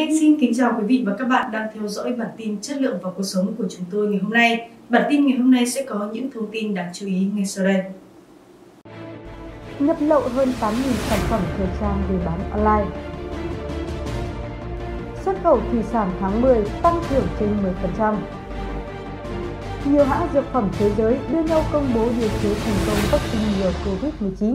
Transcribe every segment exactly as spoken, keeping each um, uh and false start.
Linh xin kính chào quý vị và các bạn đang theo dõi bản tin chất lượng và cuộc sống của chúng tôi ngày hôm nay. Bản tin ngày hôm nay sẽ có những thông tin đáng chú ý ngay sau đây. Nhập lậu hơn tám nghìn sản phẩm thời trang về bán online. Xuất khẩu thủy sản tháng mười tăng trưởng trên mười phần trăm. Nhiều hãng dược phẩm thế giới đưa nhau công bố điều chế thành công vaccine ngừa Covid mười chín.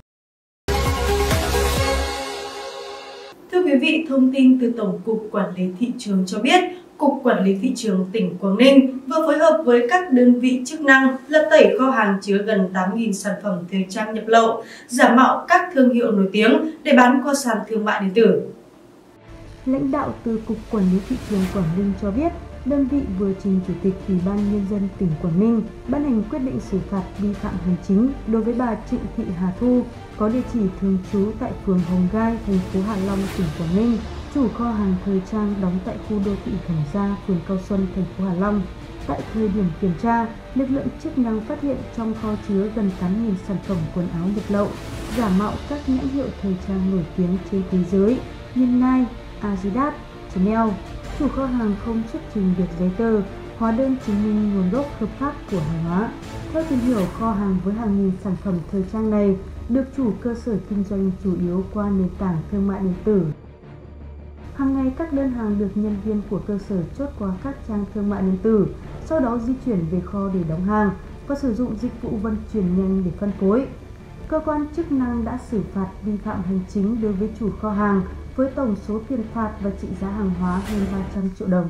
Thưa quý vị, thông tin từ Tổng cục Quản lý Thị trường cho biết, Cục Quản lý Thị trường tỉnh Quảng Ninh vừa phối hợp với các đơn vị chức năng lật tẩy kho hàng chứa gần tám nghìn sản phẩm thời trang nhập lậu, giả mạo các thương hiệu nổi tiếng để bán qua sàn thương mại điện tử. Lãnh đạo từ Cục Quản lý Thị trường Quảng Ninh cho biết, đơn vị vừa trình Chủ tịch Ủy ban Nhân dân tỉnh Quảng Ninh ban hành quyết định xử phạt vi phạm hành chính đối với bà Trịnh Thị Hà Thu, có địa chỉ thường trú tại phường Hồng Gai, thành phố Hạ Long, tỉnh Quảng Ninh, chủ kho hàng thời trang đóng tại khu đô thị Thẩm Gia, phường Cao Xuân, thành phố Hạ Long. Tại thời điểm kiểm tra, lực lượng chức năng phát hiện trong kho chứa gần tám nghìn sản phẩm quần áo nhập lậu, giả mạo các nhãn hiệu thời trang nổi tiếng trên thế giới như Nike, Adidas, Chanel. Chủ kho hàng không xuất trình được giấy tờ, hóa đơn chứng minh nguồn gốc hợp pháp của hàng hóa. Theo tìm hiểu, kho hàng với hàng nghìn sản phẩm thời trang này được chủ cơ sở kinh doanh chủ yếu qua nền tảng thương mại điện tử. Hàng ngày các đơn hàng được nhân viên của cơ sở chốt qua các trang thương mại điện tử, sau đó di chuyển về kho để đóng hàng và sử dụng dịch vụ vận chuyển nhanh để phân phối. Cơ quan chức năng đã xử phạt vi phạm hành chính đối với chủ kho hàng với tổng số tiền phạt và trị giá hàng hóa hơn ba trăm triệu đồng.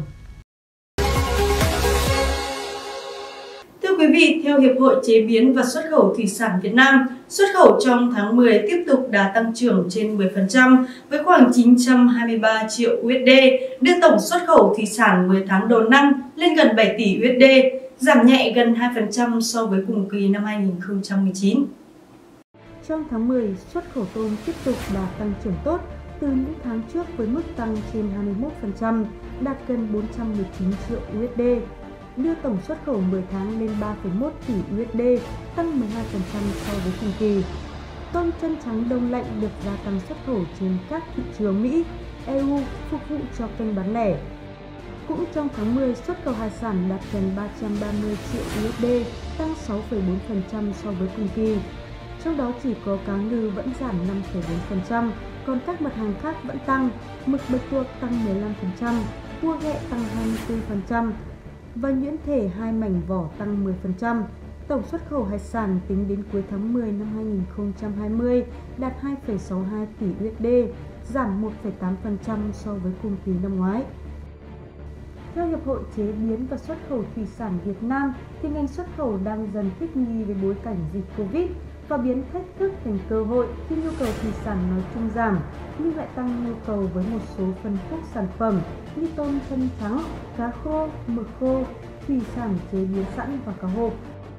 Thưa quý vị, theo Hiệp hội Chế biến và Xuất khẩu Thủy sản Việt Nam, xuất khẩu trong tháng mười tiếp tục đà tăng trưởng trên mười phần trăm với khoảng chín trăm hai mươi ba triệu u ét đê, đưa tổng xuất khẩu thủy sản mười tháng đầu năm lên gần bảy tỷ u ét đê, giảm nhẹ gần hai phần trăm so với cùng kỳ năm hai nghìn không trăm mười chín. Trong tháng mười, xuất khẩu tôm tiếp tục đà tăng trưởng tốt từ những tháng trước với mức tăng trên hai mươi mốt phần trăm, đạt gần bốn trăm mười chín triệu u ét đê, đưa tổng xuất khẩu mười tháng lên ba phẩy một tỷ u ét đê, tăng mười hai phần trăm so với cùng kỳ. Tôm chân trắng đông lạnh được gia tăng xuất khẩu trên các thị trường Mỹ, e u phục vụ cho kênh bán lẻ. Cũng trong tháng mười, xuất khẩu hải sản đạt gần ba trăm ba mươi triệu u ét đê, tăng sáu phẩy bốn phần trăm so với cùng kỳ. Trong đó chỉ có cá ngừ vẫn giảm năm phẩy bốn phần trăm, còn các mặt hàng khác vẫn tăng, mực bạch tuộc tăng mười lăm phần trăm, cua ghẹ tăng hai mươi tư phần trăm và nhuyễn thể hai mảnh vỏ tăng mười phần trăm. Tổng xuất khẩu hải sản tính đến cuối tháng mười năm hai nghìn không trăm hai mươi đạt hai phẩy sáu mươi hai tỷ u ét đê, giảm một phẩy tám phần trăm so với cùng kỳ năm ngoái. Theo Hiệp hội Chế biến và Xuất khẩu Thủy sản Việt Nam, thì ngành xuất khẩu đang dần thích nghi với bối cảnh dịch Covid và biến thách thức thành cơ hội khi nhu cầu thủy sản nói chung giảm, nhưng lại tăng nhu cầu với một số phân khúc sản phẩm như tôm chân trắng, cá khô, mực khô, thủy sản chế biến sẵn và cá hộp.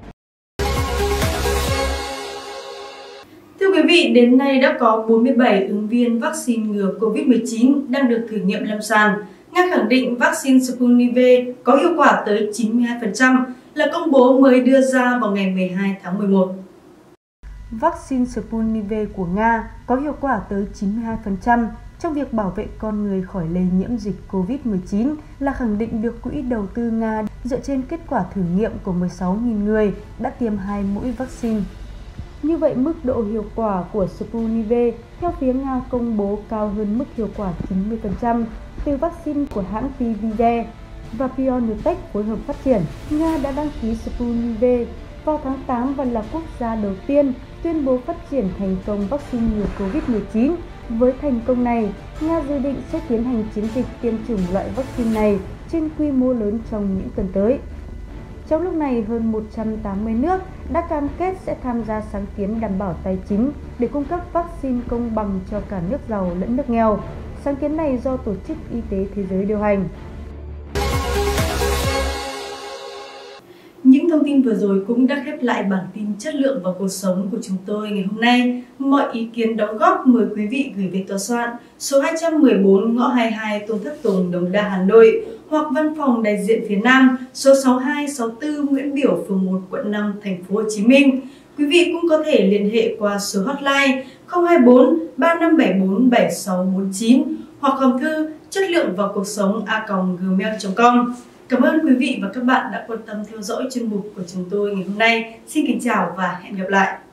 Thưa quý vị, đến nay đã có bốn mươi bảy ứng viên vaccine ngừa Covid mười chín đang được thử nghiệm lâm sàng. Nga khẳng định vaccine Sputnik V có hiệu quả tới chín mươi hai phần trăm là công bố mới đưa ra vào ngày mười hai tháng mười một. Vaccine Sputnik V của Nga có hiệu quả tới chín mươi hai phần trăm trong việc bảo vệ con người khỏi lây nhiễm dịch Covid mười chín là khẳng định được Quỹ đầu tư Nga dựa trên kết quả thử nghiệm của mười sáu nghìn người đã tiêm hai mũi vaccine. Như vậy, mức độ hiệu quả của Sputnik V theo phía Nga công bố cao hơn mức hiệu quả chín mươi phần trăm từ vaccine của hãng Pfizer và BioNTech phối hợp phát triển. Nga đã đăng ký Sputnik V vào tháng tám và là quốc gia đầu tiên tuyên bố phát triển thành công vaccine ngừa Covid mười chín. Với thành công này, Nga dự định sẽ tiến hành chiến dịch tiêm chủng loại vaccine này trên quy mô lớn trong những tuần tới. Trong lúc này, hơn một trăm tám mươi nước đã cam kết sẽ tham gia sáng kiến đảm bảo tài chính để cung cấp vaccine công bằng cho cả nước giàu lẫn nước nghèo. Sáng kiến này do Tổ chức Y tế Thế giới điều hành. Những thông tin vừa rồi cũng đã khép lại bản tin chất lượng và cuộc sống của chúng tôi ngày hôm nay. Mọi ý kiến đóng góp mời quý vị gửi về tòa soạn số hai trăm mười bốn ngõ hai mươi hai Tôn Thất Tùng, Đống Đa, Hà Nội hoặc văn phòng đại diện phía Nam số sáu hai sáu tư Nguyễn Biểu, phường một, quận năm, thành phố Hồ Chí Minh. Quý vị cũng có thể liên hệ qua số hotline không hai bốn ba năm bảy bốn bảy sáu bốn chín hoặc hòm thư chất lượng và cuộc sống a còng gmail chấm com. Cảm ơn quý vị và các bạn đã quan tâm theo dõi chuyên mục của chúng tôi ngày hôm nay. Xin kính chào và hẹn gặp lại.